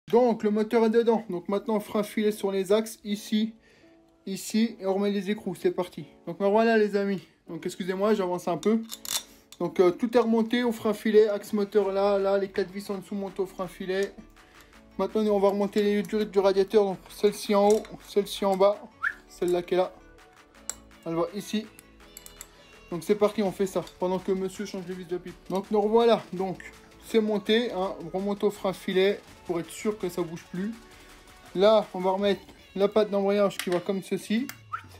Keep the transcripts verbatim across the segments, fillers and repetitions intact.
Donc le moteur est dedans. Donc maintenant on fera un filet sur les axes ici, ici et on remet les écrous. C'est parti. Donc ben, voilà les amis. Donc excusez-moi, j'avance un peu. Donc euh, tout est remonté, on fera un filet, axe moteur là, là, les quatre vis en dessous montent, on fera un filet. Maintenant on va remonter les durites du radiateur. Donc celle-ci en haut, celle-ci en bas, celle-là qui est là. Elle va ici. Donc c'est parti, on fait ça pendant que monsieur change les vis de pipe. Donc nous revoilà. Donc c'est monté, hein. On remonte au frein filet pour être sûr que ça bouge plus. Là on va remettre la patte d'embrayage qui va comme ceci.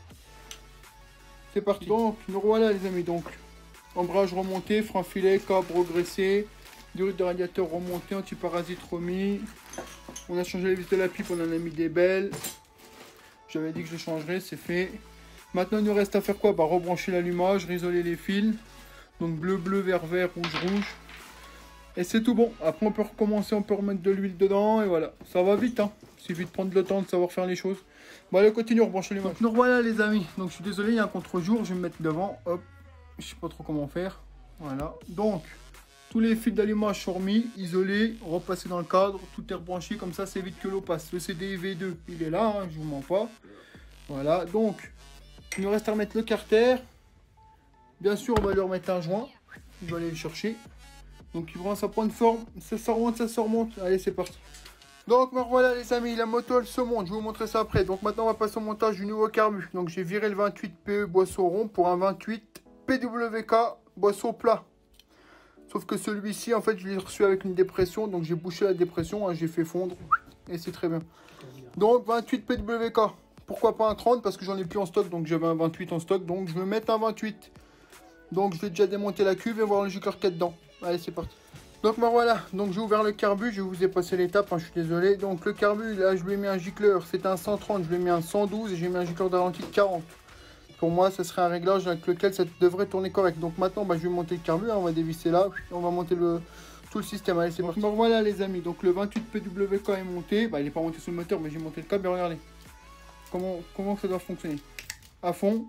C'est parti. Donc nous revoilà les amis. Donc embrayage remonté, frein filet, câble regressé, durite de radiateur remonté, anti-parasite remis. On a changé les vis de la pipe, on en a mis des belles. J'avais dit que je changerais, c'est fait. Maintenant, il nous reste à faire quoi? Bah, rebrancher l'allumage, risoler les fils. Donc, bleu, bleu, vert, vert, rouge, rouge. Et c'est tout bon. Après, on peut recommencer, on peut remettre de l'huile dedans. Et voilà, ça va vite. Hein. Il suffit de prendre le temps de savoir faire les choses. Bon, allez, continue, rebrancher l'allumage. Donc, nous revoilà, les amis. Donc, je suis désolé, il y a un contre-jour. Je vais me mettre devant. Hop, je sais pas trop comment faire. Voilà. Donc, tous les fils d'allumage sont remis, isolés, repassés dans le cadre. Tout est rebranché. Comme ça, c'est vite que l'eau passe. Le C D I V deux, il est là. Hein, je vous mens pas. Voilà, donc... il nous reste à remettre le carter. Bien sûr, on va lui remettre un joint. Il va aller le chercher. Donc, il prend sa pointe de forme. Ça se remonte, ça se remonte. Allez, c'est parti. Donc, ben voilà, les amis. La moto, elle se monte. Je vais vous montrer ça après. Donc, maintenant, on va passer au montage du nouveau carbu. Donc, j'ai viré le vingt-huit P E boisseau rond pour un vingt-huit P W K boisseau plat. Sauf que celui-ci, en fait, je l'ai reçu avec une dépression. Donc, j'ai bouché la dépression. Hein, j'ai fait fondre. Et c'est très bien. Donc, vingt-huit P W K. Pourquoi pas un trente? Parce que j'en ai plus en stock, donc j'avais un vingt-huit en stock, donc je vais mettre un vingt-huit. Donc je vais déjà démonter la cuve et voir le jugeur qu'il y a dedans. Allez, c'est parti. Donc ben voilà, donc j'ai ouvert le carbu, je vous ai passé l'étape, hein, je suis désolé. Donc le carbu, là je lui ai mis un gicleur, c'était un cent trente, je lui ai mis un cent douze et j'ai mis un gicleur d'Alanti de quarante. Pour moi, ce serait un réglage avec lequel ça devrait tourner correct. Donc maintenant, ben, je vais monter le carbu, hein, on va dévisser là, on va monter le... tout le système. Allez, c'est parti. Donc voilà les amis, donc le vingt-huit P W K est monté, bah, il n'est pas monté sur le moteur, mais j'ai monté le câble et regardez. Comment, comment ça doit fonctionner? À fond,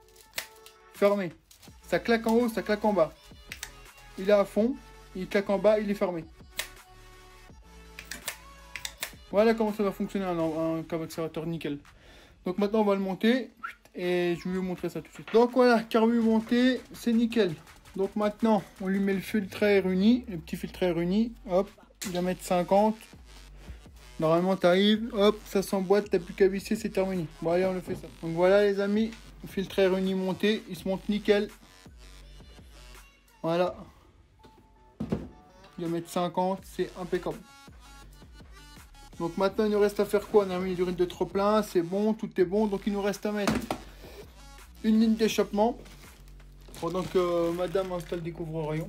fermé. Ça claque en haut, ça claque en bas. Il est à fond, il claque en bas, il est fermé. Voilà comment ça doit fonctionner un, un câble accélérateur nickel. Donc maintenant on va le monter et je vais vous montrer ça tout de suite. Donc voilà, carbu monté, c'est nickel. Donc maintenant on lui met le filtre à air uni, le petit filtre à air uni. Hop, il va mettre cinquante. Normalement, tu arrives, hop, ça s'emboîte, t'as plus qu'à visser, c'est terminé. Bon, allez, on le fait ça. Donc voilà, les amis, le filtre air uni monté, il se monte nickel. Voilà. Il va mettre cinquante, c'est impeccable. Donc maintenant, il nous reste à faire quoi? On a mis les durites de trop-plein, c'est bon, tout est bon. Donc il nous reste à mettre une ligne d'échappement pendant que madame installe des couvre-rayons.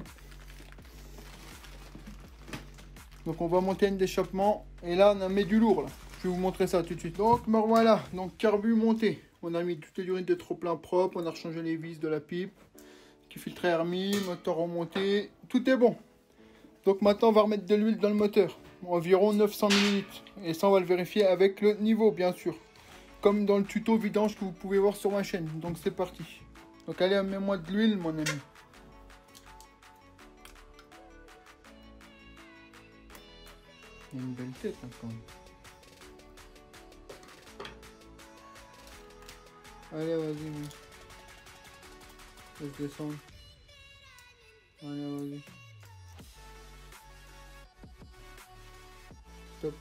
Donc on va monter une d'échappement et là on a mis du lourd là. Je vais vous montrer ça tout de suite. Donc ben voilà, donc carbu monté. On a mis toutes les durites de trop plein propre, on a rechangé les vis de la pipe, qui filtre air mis, moteur remonté, tout est bon. Donc maintenant on va remettre de l'huile dans le moteur, environ neuf cents millilitres. Et ça on va le vérifier avec le niveau bien sûr. Comme dans le tuto vidange que vous pouvez voir sur ma chaîne. Donc c'est parti. Donc allez, mets-moi de l'huile mon ami. Il y a une belle tête hein, quand même. Allez, vas-y. Laisse descendre. Allez, vas-y. Stop.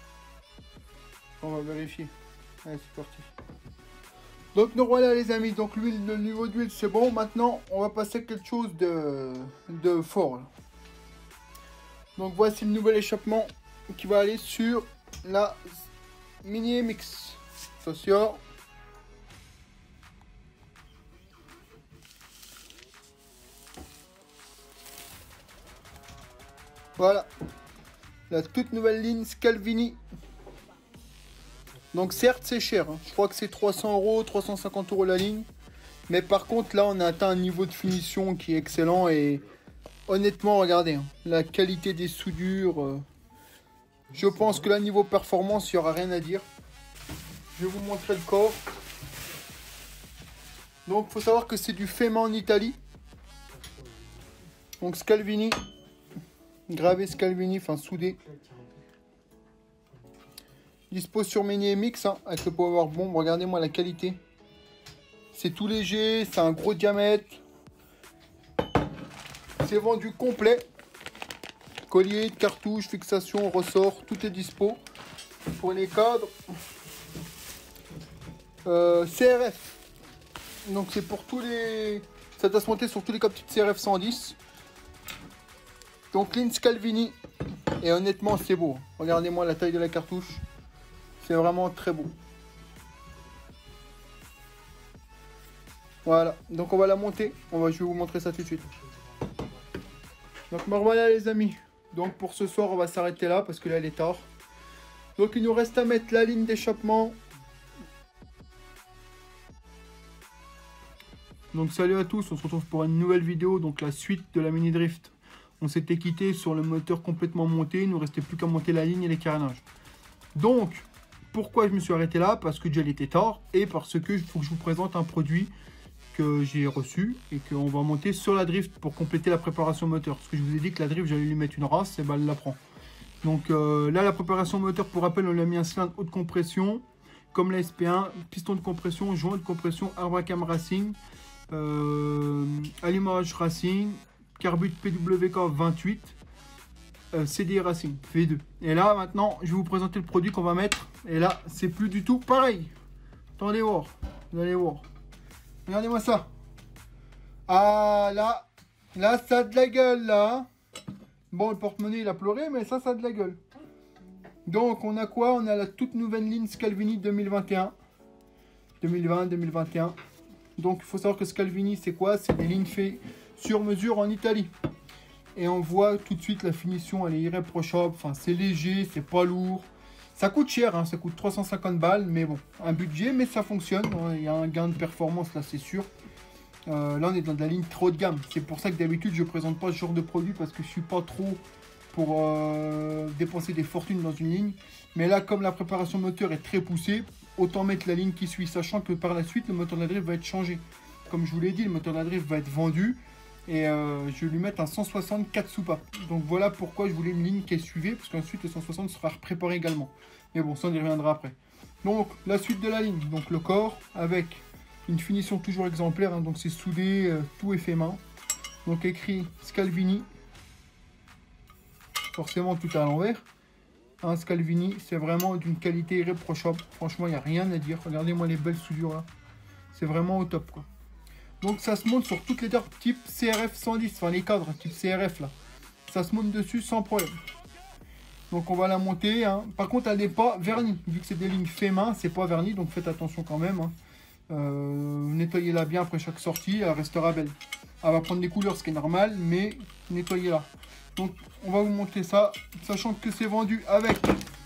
On va vérifier. Allez, c'est parti. Donc nous voilà les amis. Donc l'huile, le niveau d'huile c'est bon. Maintenant, on va passer à quelque chose de, de fort. Là. Donc voici le nouvel échappement qui va aller sur la Mini M X. Attention. Voilà. La toute nouvelle ligne Scalvini. Donc certes c'est cher. Hein. Je crois que c'est trois cents euros, trois cent cinquante euros la ligne. Mais par contre là on a atteint un niveau de finition qui est excellent. Et honnêtement regardez. Hein, la qualité des soudures. Euh, Je pense que là, niveau performance, il n'y aura rien à dire. Je vais vous montrer le corps. Donc, il faut savoir que c'est du Fema en Italie. Donc, Scalvini. Gravé Scalvini, enfin soudé. Dispo sur Mini M X hein, avec le Power Bomb. Regardez-moi la qualité. C'est tout léger, c'est un gros diamètre. C'est vendu complet. Collier, cartouche, fixation, ressort, tout est dispo. Pour les cadres. Euh, C R F. Donc c'est pour tous les... Ça doit se monter sur tous les cockpits C R F cent dix. Donc Lynn Scalvini. Et honnêtement c'est beau. Regardez-moi la taille de la cartouche. C'est vraiment très beau. Voilà. Donc on va la monter. On va, je vais vous montrer ça tout de suite. Donc me voilà les amis. Donc pour ce soir on va s'arrêter là parce que là il est tard. Donc il nous reste à mettre la ligne d'échappement. Donc salut à tous, on se retrouve pour une nouvelle vidéo, donc la suite de la mini drift. On s'était quitté sur le moteur complètement monté, il ne nous restait plus qu'à monter la ligne et les carénages. Donc, pourquoi je me suis arrêté là? Parce que déjà il était tard et parce que il faut que je vous présente un produit que j'ai reçu et qu'on va monter sur la drift pour compléter la préparation moteur. Parce que je vous ai dit que la drift, j'allais lui mettre une race, et ben elle la prend. Donc euh, là, la préparation moteur, pour rappel, on lui a mis un cylindre haute compression, comme la S P un, piston de compression, joint de compression, Arbacam Racing, euh, allumage Racing, carbut P W K vingt-huit, euh, C D I Racing, V deux. Et là, maintenant, je vais vous présenter le produit qu'on va mettre. Et là, c'est plus du tout pareil. Attendez voir, vous allez voir. Regardez-moi ça. Ah, là, là, ça a de la gueule, là. Bon, le porte-monnaie, il a pleuré, mais ça, ça a de la gueule. Donc, on a quoi? On a la toute nouvelle ligne Scalvini deux mille vingt et un. deux mille vingt, deux mille vingt et un. Donc, il faut savoir que Scalvini, c'est quoi? C'est des lignes faites sur mesure en Italie. Et on voit tout de suite la finition, elle est irréprochable. Enfin, c'est léger, c'est pas lourd. Ça coûte cher, hein, ça coûte trois cent cinquante balles, mais bon, un budget, mais ça fonctionne. Il y a un gain de performance, là, c'est sûr. Euh, là, on est dans de la ligne trop de gamme. C'est pour ça que d'habitude, je ne présente pas ce genre de produit parce que je ne suis pas trop pour euh, dépenser des fortunes dans une ligne. Mais là, comme la préparation moteur est très poussée, autant mettre la ligne qui suit, sachant que par la suite, le moteur de la drift va être changé. Comme je vous l'ai dit, le moteur de la drift va être vendu et euh, je vais lui mettre un cent soixante-quatre soupapes. Donc voilà pourquoi je voulais une ligne qui est suivie, parce qu'ensuite le cent soixante sera préparé également. Mais bon, ça on y reviendra après. Donc la suite de la ligne, donc le corps avec une finition toujours exemplaire, hein, donc c'est soudé, euh, tout est fait main. Donc écrit Scalvini, forcément tout à l'envers. Hein, Scalvini, c'est vraiment d'une qualité irréprochable. Franchement, il n'y a rien à dire. Regardez-moi les belles soudures là. C'est vraiment au top quoi. Donc ça se monte sur toutes les dards type C R F cent dix, enfin les cadres type C R F là. Ça se monte dessus sans problème. Donc on va la monter. Hein. Par contre, elle n'est pas vernie. Vu que c'est des lignes fait main, c'est pas verni, donc faites attention quand même. Hein. Euh, nettoyez-la bien après chaque sortie, elle restera belle. Elle va prendre des couleurs, ce qui est normal, mais nettoyez-la. Donc on va vous montrer ça, sachant que c'est vendu avec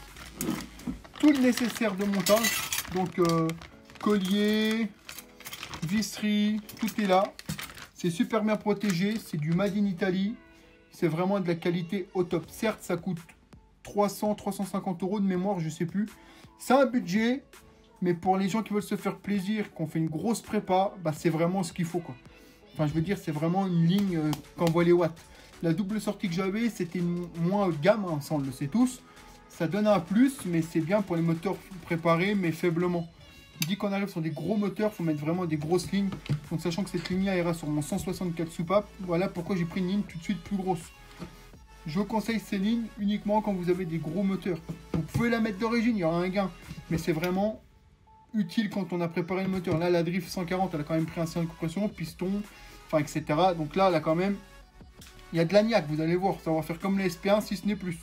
tout le nécessaire de montage. Donc euh, collier, visserie, tout est là. C'est super bien protégé, c'est du Made in Italy. C'est vraiment de la qualité au top. Certes, ça coûte trois cents, trois cent cinquante euros de mémoire, je sais plus. C'est un budget. Mais pour les gens qui veulent se faire plaisir, qu'on fait une grosse prépa, bah c'est vraiment ce qu'il faut quoi. Enfin je veux dire, c'est vraiment une ligne euh, qu'envoie les watts. La double sortie que j'avais, c'était moins haut de gamme, hein, ça on le sait tous. Ça donne un plus, mais c'est bien pour les moteurs préparés, mais faiblement. Je dis qu'on arrive sur des gros moteurs, il faut mettre vraiment des grosses lignes. Donc sachant que cette ligne-là ira sur mon cent soixante-quatre soupapes, voilà pourquoi j'ai pris une ligne tout de suite plus grosse. Je conseille ces lignes uniquement quand vous avez des gros moteurs. Vous pouvez la mettre d'origine, il y aura un gain. Mais c'est vraiment utile quand on a préparé le moteur. Là, la Drift cent quarante, elle a quand même pris un cylindre de compression, piston, enfin, et cetera. Donc là, elle a quand même... Il y a de l'agnac, vous allez voir. Ça va faire comme les S P un, si ce n'est plus.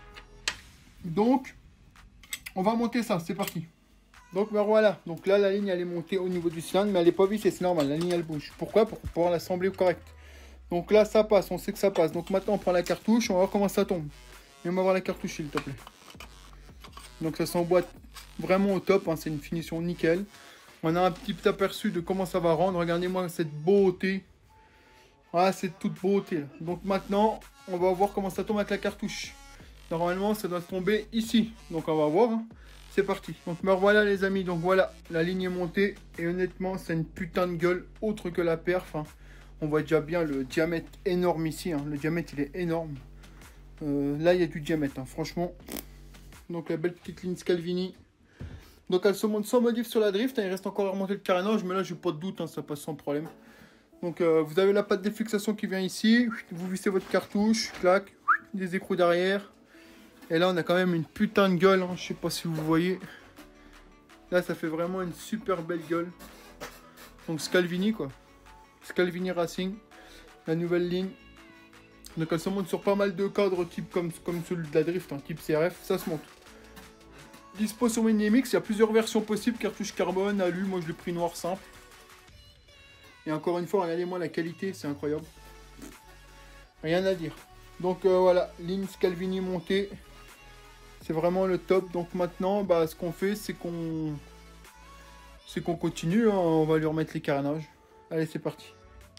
Donc, on va monter ça. C'est parti. Donc, ben voilà. Donc là, la ligne, elle est montée au niveau du cylindre, mais elle n'est pas vissée, c'est normal. La ligne, elle bouge. Pourquoi? Pour pouvoir l'assembler correct. Donc là, ça passe. On sait que ça passe. Donc maintenant, on prend la cartouche. On va voir comment ça tombe. Et on va voir la cartouche, s'il te plaît. Donc ça s'emboîte vraiment au top, hein, c'est une finition nickel. On a un petit aperçu de comment ça va rendre. Regardez-moi cette beauté. Ah, c'est toute beauté. Là. Donc maintenant, on va voir comment ça tombe avec la cartouche. Normalement, ça doit tomber ici. Donc on va voir. Hein. C'est parti. Donc me revoilà les amis. Donc voilà, la ligne est montée. Et honnêtement, c'est une putain de gueule autre que la perf. Hein. On voit déjà bien le diamètre énorme ici. Hein. Le diamètre, il est énorme. Euh, là, il y a du diamètre. Hein. Franchement... Donc la belle petite ligne Scalvini. Donc elle se monte sans modif sur la drift, hein, il reste encore à remonter le carénage, mais là j'ai pas de doute, hein, ça passe sans problème. Donc euh, vous avez la patte de fixation qui vient ici, vous vissez votre cartouche, clac, des écrous d'arrière. Et là on a quand même une putain de gueule, hein, je sais pas si vous voyez. Là ça fait vraiment une super belle gueule. Donc Scalvini quoi, Scalvini Racing, la nouvelle ligne. Donc elle se monte sur pas mal de cadres type comme, comme celui de la drift, hein, type C R F, ça se monte. Dispo sur Minimix, il y a plusieurs versions possibles, cartouche carbone, alu, moi je l'ai pris noir simple. Et encore une fois, regardez-moi la qualité, c'est incroyable. Rien à dire. Donc euh, voilà, ligne Scalvini montée. C'est vraiment le top. Donc maintenant, bah, ce qu'on fait, c'est qu'on c'est qu'on continue, hein. On va lui remettre les carénages. Allez, c'est parti.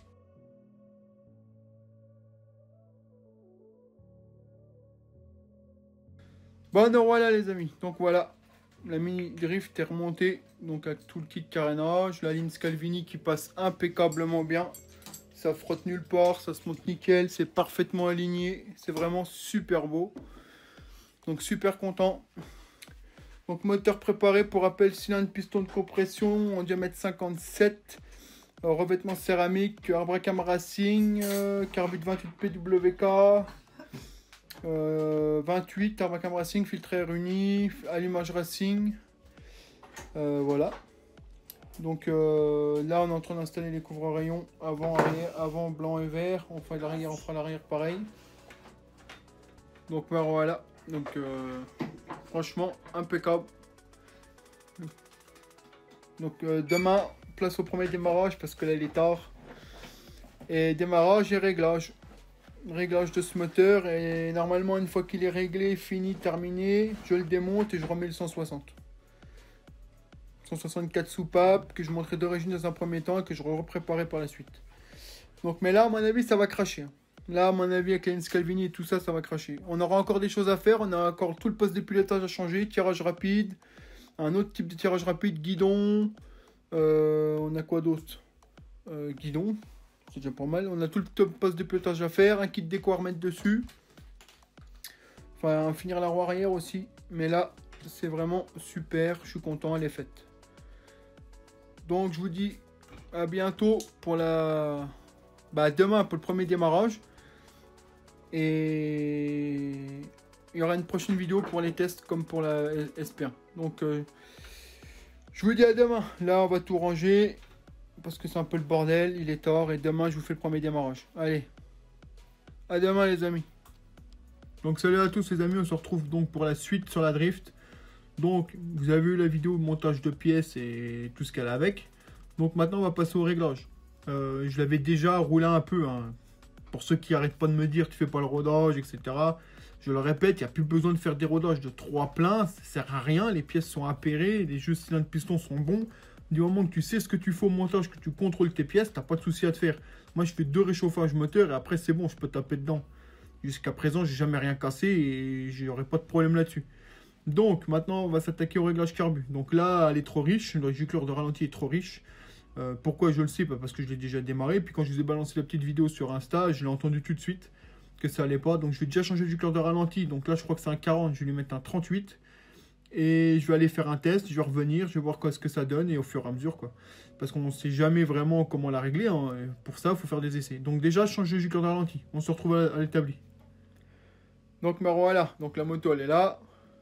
Bon, donc voilà les amis, donc voilà, la mini drift est remontée, donc avec tout le kit carénage, la ligne Scalvini qui passe impeccablement bien, ça frotte nulle part, ça se monte nickel, c'est parfaitement aligné, c'est vraiment super beau, donc super content. Donc moteur préparé, pour rappel, cylindre piston de compression en diamètre cinquante-sept, euh, revêtement céramique, Arbracam Racing, euh, carbure vingt-huit P W K. Euh, vingt-huit, Arbracam Racing, filtre air uni, allumage Racing. Euh, voilà. Donc euh, là, on est en train d'installer les couvre-rayons avant, arrière, avant, blanc et vert. On fera l'arrière, on fera l'arrière pareil. Donc voilà. Donc euh, franchement, impeccable. Donc euh, demain, place au premier démarrage parce que là, il est tard. Et démarrage et réglage. Réglage de ce moteur, et normalement une fois qu'il est réglé, fini, terminé, je le démonte et je remets le cent soixante. cent soixante-quatre soupapes que je montrerai d'origine dans un premier temps et que je repréparerai par la suite. Donc mais là à mon avis ça va cracher. Là à mon avis avec la Scalvini et tout ça, ça va cracher. On aura encore des choses à faire, on a encore tout le poste de pilotage à changer, tirage rapide, un autre type de tirage rapide, guidon, euh, on a quoi d'autre, euh, guidon. C'est déjà pas mal. On a tout le top poste de pilotage à faire. Un kit déco à remettre dessus. Enfin, finir la roue arrière aussi. Mais là, c'est vraiment super. Je suis content, elle est faite. Donc, je vous dis à bientôt pour la... Bah, demain pour le premier démarrage. Et il y aura une prochaine vidéo pour les tests comme pour la S P un. Donc, euh, je vous dis à demain. Là, on va tout ranger. Parce que c'est un peu le bordel, il est tard et demain je vous fais le premier démarrage. Allez, à demain les amis. Donc salut à tous les amis, on se retrouve donc pour la suite sur la drift. Donc vous avez vu la vidéo montage de pièces et tout ce qu'elle a avec. Donc maintenant on va passer au réglage. Euh, je l'avais déjà roulé un peu, hein. Pour ceux qui n'arrêtent pas de me dire tu fais pas le rodage, et cetera. Je le répète, il n'y a plus besoin de faire des rodages de trois pleins, ça sert à rien, les pièces sont appairées, les jeux cylindres pistons sont bons. Du moment que tu sais ce que tu fais au montage, que tu contrôles tes pièces, t'as pas de souci à te faire. Moi, je fais deux réchauffages moteur et après, c'est bon, je peux taper dedans. Jusqu'à présent, j'ai jamais rien cassé et j'aurai pas de problème là-dessus. Donc, maintenant, on va s'attaquer au réglage carbu. Donc là, elle est trop riche. Le gicleur de ralenti est trop riche. Euh, pourquoi je le sais? Pas parce que je l'ai déjà démarré. Puis quand je vous ai balancé la petite vidéo sur Insta, je l'ai entendu tout de suite que ça allait pas. Donc, je vais déjà changer le gicleur de ralenti. Donc là, je crois que c'est un quarante. Je vais lui mettre un trente-huit. Et je vais aller faire un test, je vais revenir, je vais voir quoi, ce que ça donne et au fur et à mesure quoi. Parce qu'on ne sait jamais vraiment comment la régler, hein. Pour ça il faut faire des essais. Donc déjà je change le gicleur de ralenti, on se retrouve à, à l'établi. Donc ben voilà, donc la moto elle est là.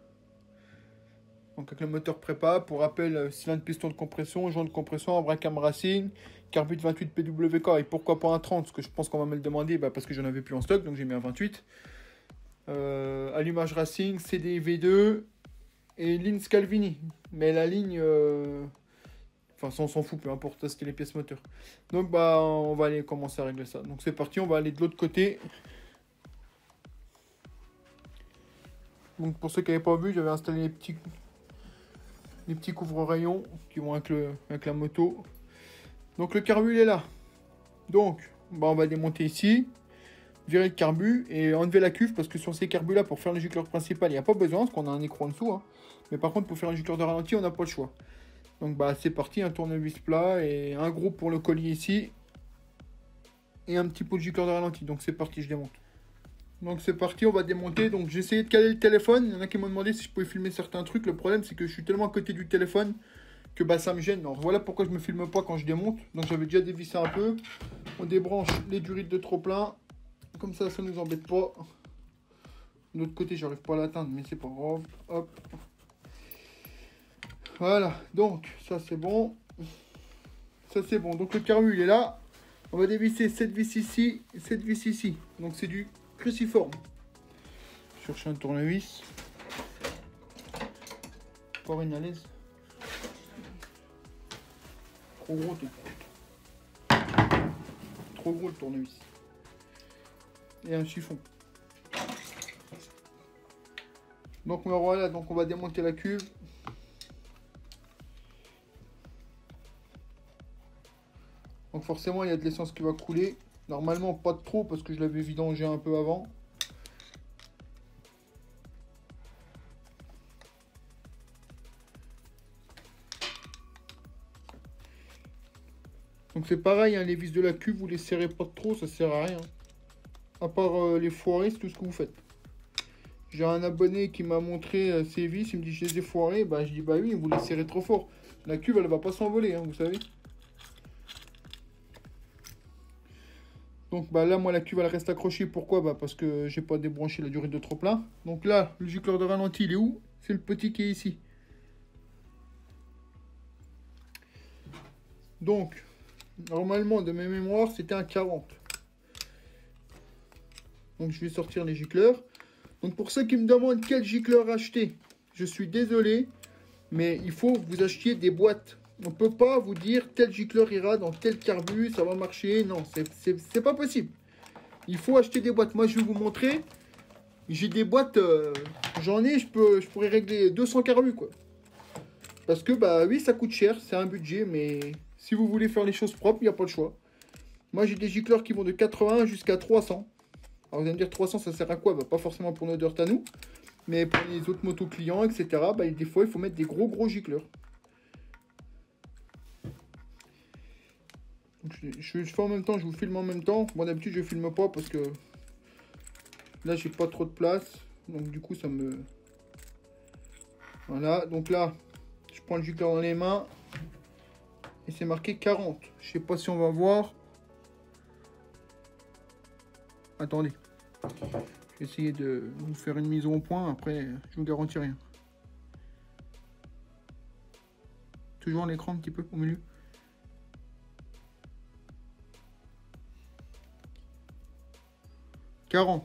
Donc avec le moteur prépa, pour rappel, cylindre piston de compression, joint de compression, Arbracam Racing, carbure vingt-huit P W K et pourquoi pas un trente, parce que je pense qu'on va me le demander, bah, parce que j'en avais plus en stock, donc j'ai mis un vingt-huit. Euh, allumage Racing, C D V deux. Et ligne Scalvini, mais la ligne, euh... enfin ça on s'en fout, peu importe, c'était les pièces moteurs. Donc bah on va aller commencer à régler ça. Donc c'est parti, on va aller de l'autre côté. Donc pour ceux qui n'avaient pas vu, j'avais installé les petits, les petits couvre-rayons qui vont avec, le... avec la moto. Donc le carbu il est là. Donc bah on va démonter ici, virer le carbu et enlever la cuve parce que sur ces carbus là, pour faire le gicleur principal, il n'y a pas besoin parce qu'on a un écrou en dessous, hein. Mais par contre, pour faire un gicleur de ralenti, on n'a pas le choix. Donc bah c'est parti, un tournevis plat et un gros pour le collier ici. Et un petit pot de gicleur de ralenti. Donc c'est parti, je démonte. Donc c'est parti, on va démonter. Donc j'ai essayé de caler le téléphone. Il y en a qui m'ont demandé si je pouvais filmer certains trucs. Le problème c'est que je suis tellement à côté du téléphone que bah ça me gêne. Alors voilà pourquoi je me filme pas quand je démonte. Donc j'avais déjà dévissé un peu. On débranche les durites de trop plein. Comme ça, ça nous embête pas. De l'autre côté, j'arrive pas à l'atteindre, mais c'est pas grave. Hop. Voilà, donc ça c'est bon. Ça c'est bon. Donc le carbu il est là. On va dévisser cette vis ici et cette vis ici. Donc c'est du cruciforme. Chercher un tournevis. Encore une à l'aise. Trop gros, t'es. Trop gros le tournevis. Et un chiffon. Donc voilà, donc on va démonter la cuve. Donc forcément il y a de l'essence qui va couler. Normalement pas de trop parce que je l'avais vidangé un peu avant. Donc c'est pareil, hein, les vis de la cuve, vous les serrez pas trop, ça sert à rien. À part euh, les foirer, c'est tout ce que vous faites. J'ai un abonné qui m'a montré euh, ses vis, il me dit je les ai foirés, bah je dis bah oui, vous les serrez trop fort. La cuve elle va pas s'envoler, hein, vous savez. Donc bah là moi la cuve elle reste accrochée, pourquoi? Bah parce que j'ai pas débranché la durée de trop plein. Donc là, le gicleur de ralenti il est où? C'est le petit qui est ici. Donc, normalement de mes mémoires c'était un quarante. Donc je vais sortir les gicleurs. Donc pour ceux qui me demandent quel gicleur acheter, je suis désolé, mais il faut que vous achetiez des boîtes. On ne peut pas vous dire tel gicleur ira dans tel carbu, ça va marcher. Non, c'est pas possible. Il faut acheter des boîtes. Moi je vais vous montrer. J'ai des boîtes, euh, j'en ai, je, peux, je pourrais régler deux cents carbus quoi. Parce que bah oui ça coûte cher, c'est un budget, mais si vous voulez faire les choses propres, il n'y a pas le choix. Moi j'ai des gicleurs qui vont de quatre-vingts jusqu'à trois cents. Alors vous allez me dire trois cents ça sert à quoi? Bah pas forcément pour nos dirt à nous, mais pour les autres motos clients, et cetera. Bah des fois il faut mettre des gros gros gicleurs. Donc, je, je, je fais en même temps, je vous filme en même temps. Moi d'habitude je filme pas parce que là j'ai pas trop de place. Donc du coup ça me... Voilà, donc là je prends le gicleur dans les mains. Et c'est marqué quarante. Je sais pas si on va voir. Attendez. Je vais essayer de vous faire une mise au point. Après, je vous garantis rien. Toujours l'écran un petit peu au milieu. quarante.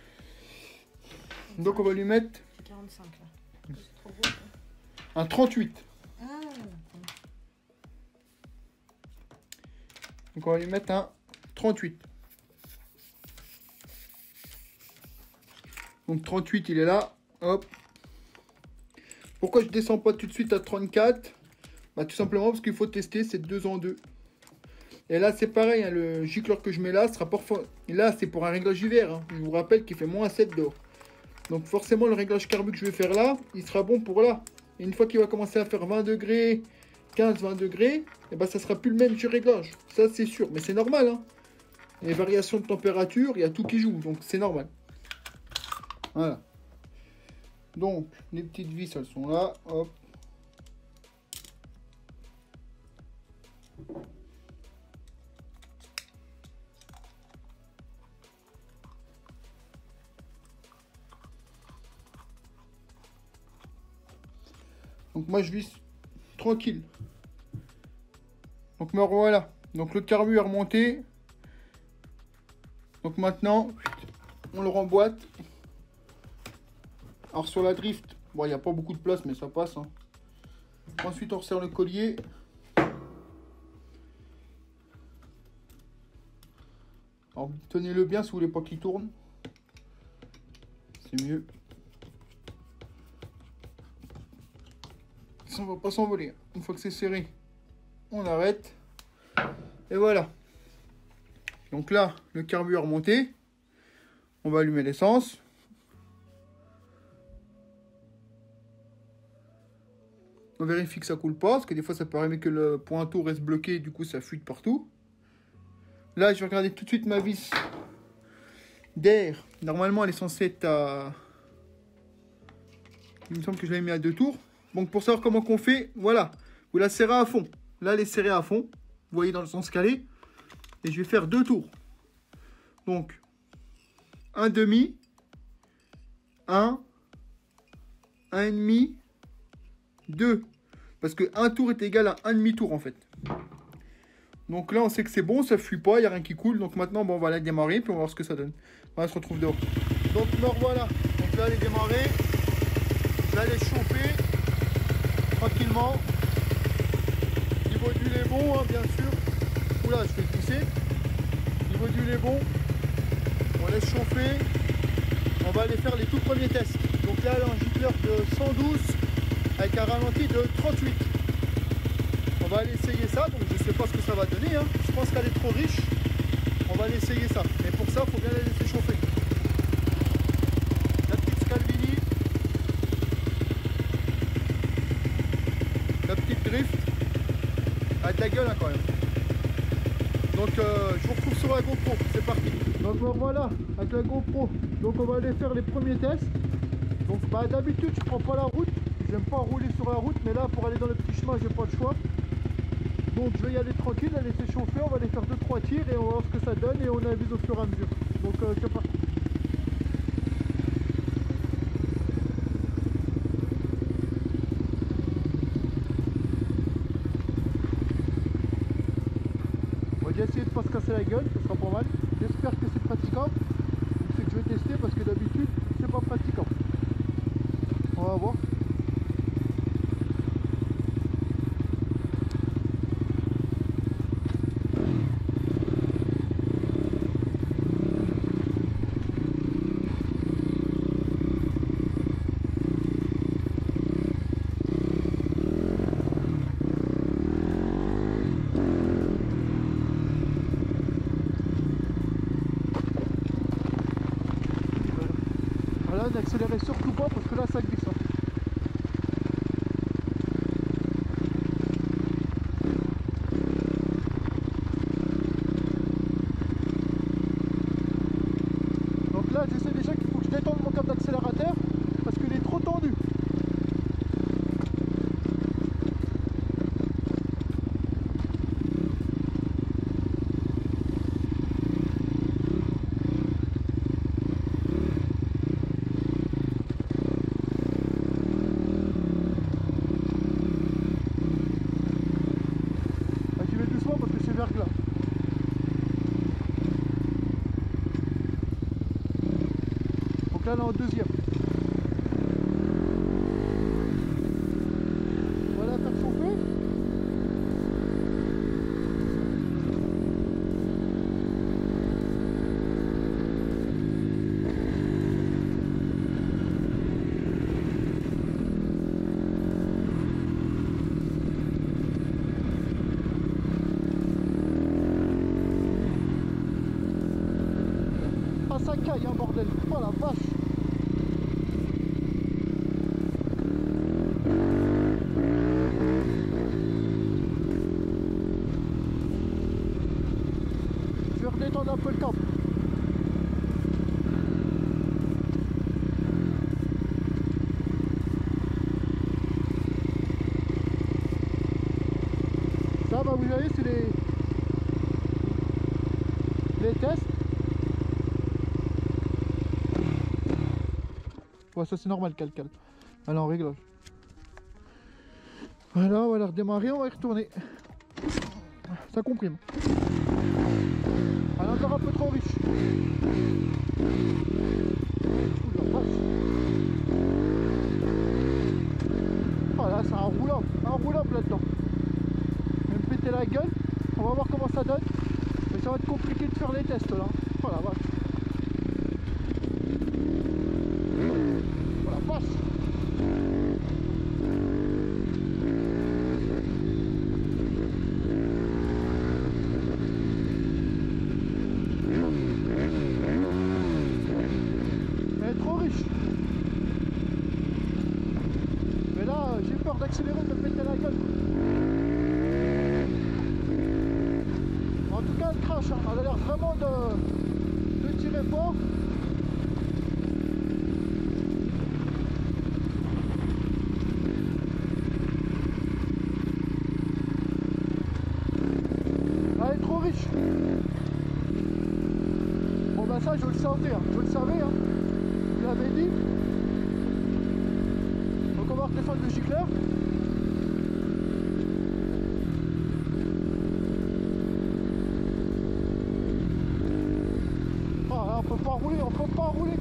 Donc on va lui mettre... quarante-cinq là. C'est trop gros. Un trente-huit. Ah. Donc on va lui mettre un trente-huit. Donc trente-huit il est là. Hop. Pourquoi je descends pas tout de suite à trente-quatre? Bah tout simplement parce qu'il faut tester, c'est deux en deux. Et là c'est pareil, hein, le gicleur que je mets là sera parfois... Et là c'est pour un réglage hiver. Hein. Je vous rappelle qu'il fait moins sept dehors. Donc forcément le réglage carbu que je vais faire là, il sera bon pour là. Et une fois qu'il va commencer à faire vingt degrés, quinze vingt degrés, et ben ça sera plus le même sur réglage. Ça c'est sûr, mais c'est normal. Hein. Les variations de température, il y a tout qui joue, donc c'est normal. Voilà. Donc les petites vis elles sont là. Hop. Donc moi je visse tranquille. Donc me revoilà. Donc le carbu est remonté. Donc maintenant, on le remboîte. Alors sur la drift, bon il n'y a pas beaucoup de place mais ça passe. Hein. Ensuite on resserre le collier. Alors tenez-le bien si vous voulez pas qu'il tourne. C'est mieux. Ça ne va pas s'envoler. Une fois que c'est serré, on arrête. Et voilà. Donc là, le carbu est remonté. On va allumer l'essence. On vérifie que ça coule pas, parce que des fois ça peut arriver que le pointeau reste bloqué, et du coup ça fuite partout. Là, je vais regarder tout de suite ma vis d'air Normalement, elle est censée être à... Il me semble que je l'avais mis à deux tours. Donc, pour savoir comment qu'on fait, voilà. Vous la serrez à fond. Là, elle est serrée à fond. Vous voyez dans le sens calé. Et je vais faire deux tours. Donc, un demi, un, un et demi, deux. Parce que un tour est égal à un demi-tour, en fait. Donc là, on sait que c'est bon, ça ne fuit pas, il n'y a rien qui coule. Donc maintenant, bon, on va la démarrer, puis on va voir ce que ça donne. On se retrouve dehors. Donc me revoilà. Donc là, elle est démarrée. Là, elle est chauffée. Tranquillement. Niveau d'huile est bon, hein, bien sûr. Oula, je vais le pousser. Niveau d'huile est bon. On laisse chauffer. On va aller faire les tout premiers tests. Donc là, elle a un gicleur de cent douze avec un ralenti de trente-huit. On va aller essayer ça, donc je ne sais pas ce que ça va donner, hein. Je pense qu'elle est trop riche. On va aller essayer ça. Mais pour ça, il faut bien la laisser chauffer. La petite Scalvini. La petite drift. Elle a de la gueule hein, quand même. Donc euh, je vous retrouve sur la GoPro, c'est parti. Donc voilà, avec la GoPro. Donc on va aller faire les premiers tests. Donc bah, d'habitude je prends pas la route. J'aime pas rouler sur la route, mais là pour aller dans le petit chemin, j'ai pas le choix. Donc je vais y aller tranquille, la laisser chauffer, on va aller faire deux trois tirs et on va voir ce que ça donne et on avise au fur et à mesure. Donc euh, c'est parti. On va essayer de pas se casser la gueule, ce sera pas mal. J'espère que c'est praticable. C'est que je vais tester parce que d'habitude c'est pas praticable. On va voir. N'accélérez surtout pas parce que là ça glisse. Hein. Donc là je sais déjà qu'il faut que je détende mon câble d'accélérateur parce qu'il est trop tendu. Donc là, là en deuxième. Voilà, faire chauffer. Ah, ça caille, hein, bordel. Oh la vache. Je vais redétendre un peu le câble. Ça, bah vous voyez, c'est les... les tests. Ouais, ça c'est normal, calcal. Allez, en réglage. Voilà, on va la redémarrer, on va y retourner. Ça comprime. Elle est encore un peu trop riche. Ouh la vache. Oh là, c'est un roulable, un roulable là-dedans. Je vais me péter la gueule. On va voir comment ça donne. Mais ça va être compliqué de faire les tests là. Oh la vache. Oh la vache. Elle est trop riche. Mais là, j'ai peur d'accélérer, de me péter la gueule. En tout cas, elle crache, hein. Elle a l'air vraiment de, de tirer fort. ça je le savais, hein. Je le savais, hein. Je l'avais dit. Donc on va redescendre le gicleur. Ah là, on peut pas rouler, on peut pas rouler.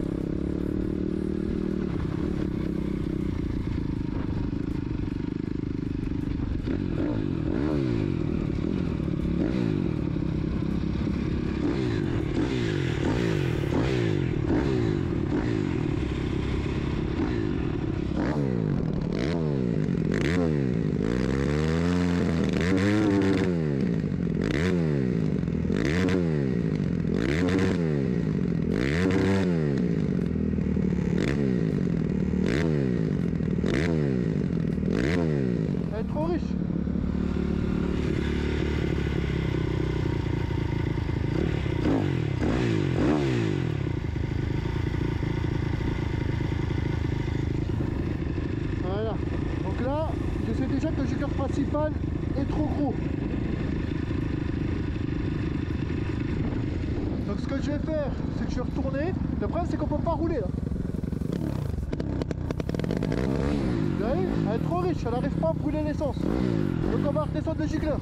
Elle est trop riche. Voilà. Donc là, je sais déjà que le gicleur principal est trop gros. Donc ce que je vais faire, c'est que je vais retourner. Le problème c'est qu'on peut pas rouler là. Vous voyez, elle est trop riche, elle n'arrive pas à brûler l'essence. Donc on va redescendre le gicleur.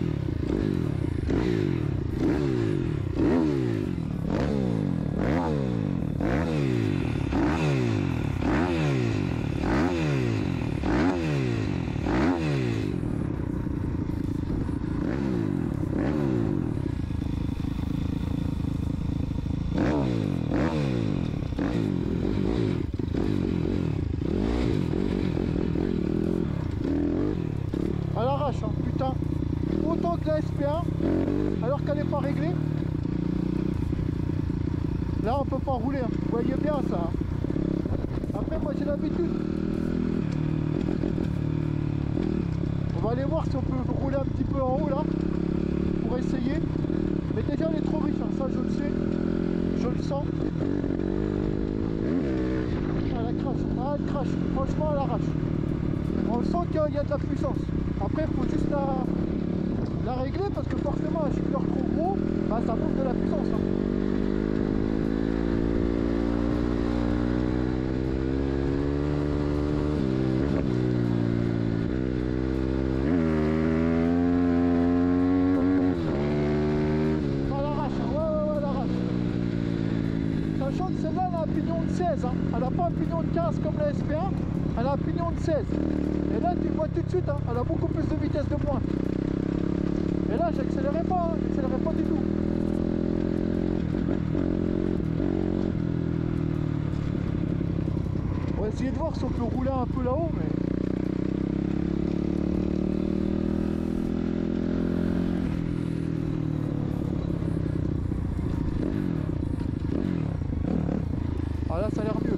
À l'arrache, hein, putain. Autant que la S P un, alors qu'elle n'est pas réglée. Là, on peut pas rouler, hein. Vous voyez bien ça. Hein. Après, moi j'ai l'habitude. On va aller voir si on peut rouler un petit peu en haut là, pour essayer. Mais déjà, elle est trop riche, hein. Ça je le sais. Je le sens. Elle crache, ah, elle crache. Franchement, elle arrache. On sent qu'il y a de la puissance. Après, il faut juste la, la régler parce que forcément, un gicleur trop gros, bah, ça monte de la puissance. Hein. Elle arrache, hein. Ouais, ouais, ouais, elle arrache. Sachant que celle-là, elle a un pignon de seize. Hein. Elle n'a pas un pignon de quinze comme la S P un, elle a un pignon de seize. Et là, tu vois tout de suite, hein, elle a beaucoup plus de vitesse de moins. Et là, j'accélérais pas, hein, j'accélérais pas du tout. On va essayer de voir si on peut rouler un peu là-haut, mais... Ah là, ça a l'air mieux.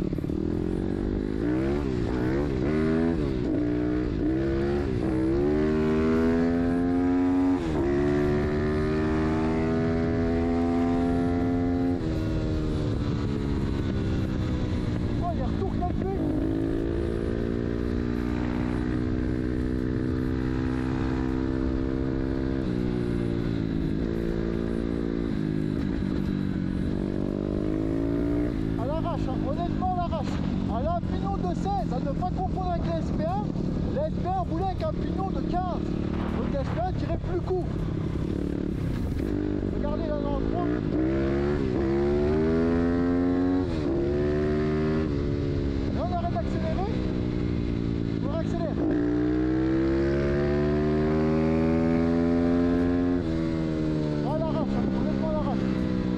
Honnêtement, elle arrache. Elle a un pignon de seize, à ne pas confondre avec la S P un. La S P un roulait avec un pignon de quinze. Donc la S P un tirait plus court. Regardez là dans le coin. Là on arrête d'accélérer. On réaccélère. Ah, elle arrache, honnêtement elle arrache.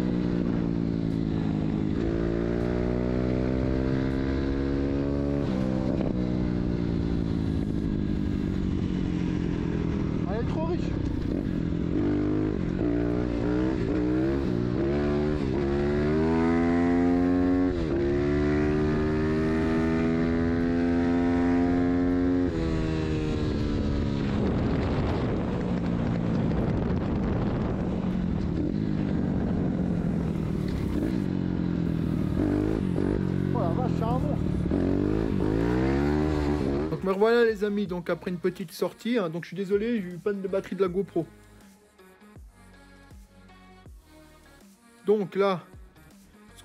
Elle est trop riche. Oh la vache, c'est un monstre. Donc me revoilà les amis, donc après une petite sortie, hein, donc je suis désolé, j'ai eu panne de batterie de la GoPro. Donc là,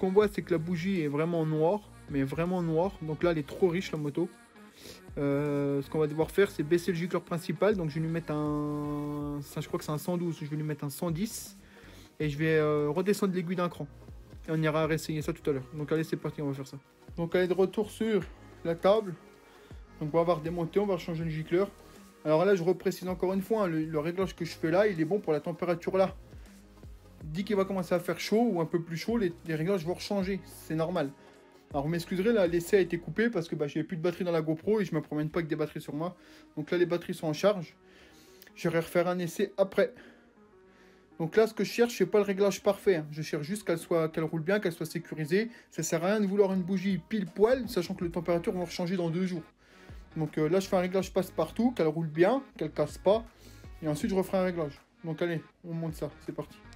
qu'on voit, c'est que la bougie est vraiment noire, mais vraiment noire. Donc là, elle est trop riche, la moto. Euh, ce qu'on va devoir faire, c'est baisser le gicleur principal. Donc je vais lui mettre un... Ça, je crois que c'est un cent douze. Je vais lui mettre un cent dix. Et je vais euh, redescendre l'aiguille d'un cran. Et on ira réessayer ça tout à l'heure. Donc allez, c'est parti, on va faire ça. Donc allez, de retour sur la table. Donc on va avoir démonté, on va changer le gicleur. Alors là, je reprécise encore une fois, hein, le, le réglage que je fais là, il est bon pour la température là. Dès qu'il va commencer à faire chaud ou un peu plus chaud, les, les réglages vont changer, c'est normal. Alors vous m'excuserez, là l'essai a été coupé parce que bah, j'ai plus de batterie dans la GoPro et je me promène pas avec des batteries sur moi. Donc là les batteries sont en charge. Je vais refaire un essai après. Donc là ce que je cherche, c'est pas le réglage parfait. Hein. Je cherche juste qu'elle soit, qu'elle roule bien, qu'elle soit sécurisée. Ça sert à rien de vouloir une bougie pile poil, sachant que les températures vont changer dans deux jours. Donc euh, là je fais un réglage passe-partout, qu'elle roule bien, qu'elle casse pas. Et ensuite je referai un réglage. Donc allez, on monte ça, c'est parti.